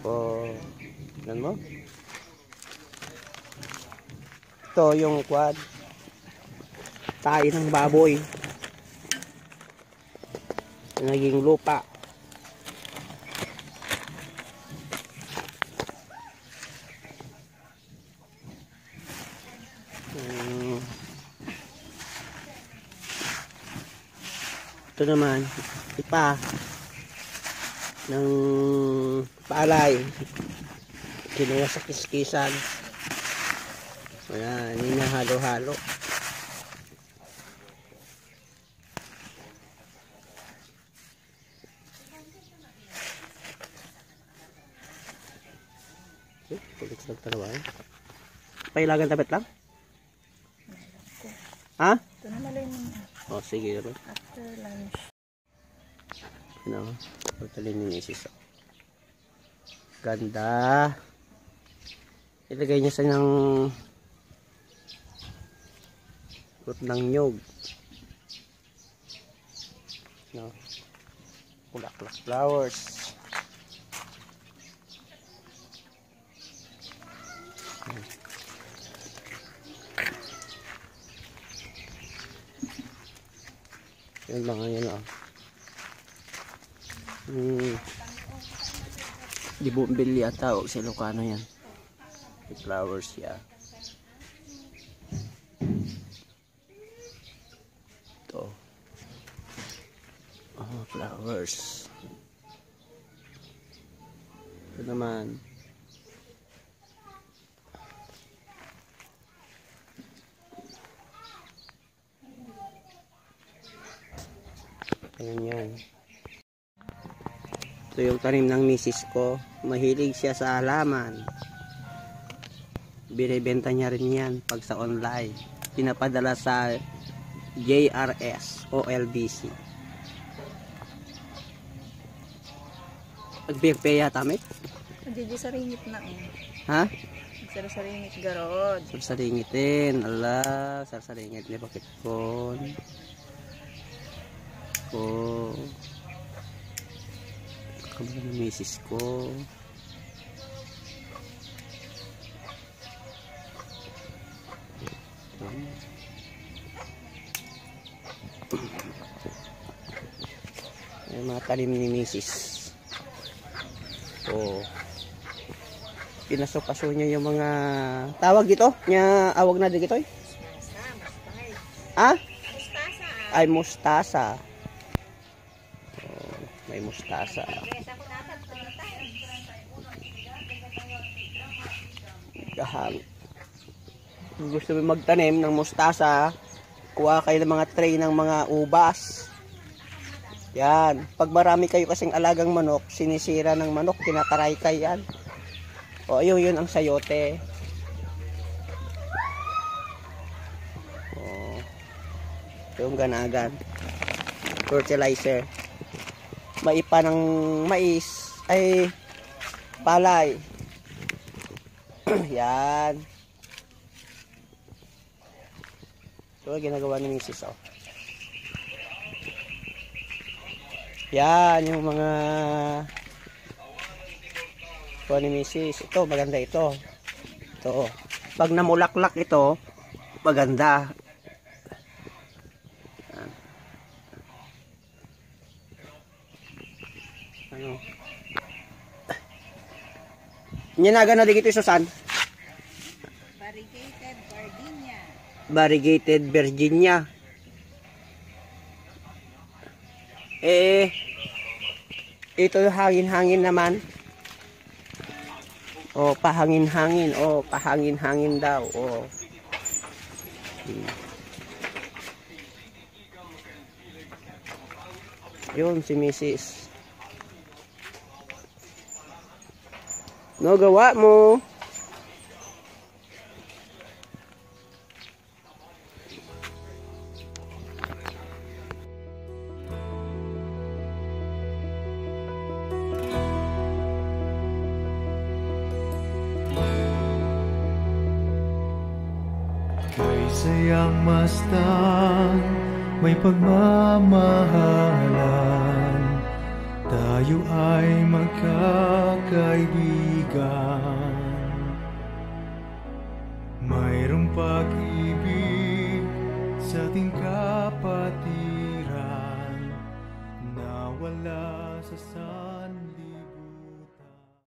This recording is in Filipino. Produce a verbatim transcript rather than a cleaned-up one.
O, tignan mo. Ito yung quad. Tayo ng baboy. Naging lupa. Hmm. Ito naman, ipa ng palay. Kinuha sa kiskisan. Ayan, hinahalo-halo. Okay, kulit lang talawa eh. Pailagan tapit lang? Ha? Ito na malay mo. O, sige. After lunch. Ano? Pagtalin yung misis. Ganda. Ilagay niya sa ng fruit ng nyog. No. Bulaklak flowers. Yan mga yan ah. Hmm. Di bumbil yata o si Lucano yan. The flowers ya. Ito. Oh, flowers. Ito naman. Ayan yan. Ito yung tanim ng misis ko. Mahilig siya sa halaman. Binibenta niya rin yan pag sa online. Pinapadala sa J R S o L B C. Pagpirpe yata may? Hindi sa ringit na eh. Ha? Sa ringit garod. Sarsaringitin. Ala, sarsaringit ni bakit kon? Ko. Kamala ng misis ko. Ay, mga talim ni misis. Oh. Pinaso-paso niya yung mga tawag dito. Nya awag na dito eh. Ah? Mustasa. Ay mustasa. Oh, may mustasa. Gahang. Kung gusto mo magtanim ng mustasa, kuha kayo ng mga tray ng mga ubas. Yan. Pag marami kayo kasing alagang manok, sinisira ng manok, kinakaray kayo yan. O, ayun, yun ang sayote. O, yung ganagan. Fertilizer. Maipa ng mais. Ay, palay. Yan. So, ginagawa ni misis, oh. Yan, yung mga kuha ni misis. Ito, maganda ito. Ito. Pag namulaklak ito, maganda. Yan. Ano? Nyanaga na dito, Susan? Variegated Virginia. Variegated Virginia. Eh, ito hangin-hangin naman. O, pahangin-hangin. O, pahangin-hangin daw. O. Hmm. Yun, si misis. No, gawa mo. May sayang mastan, may pagmamahalan, tayo ay magkakaibigan. kaibigan. Mayroong pag-ibig sa ating kapatiran na wala sa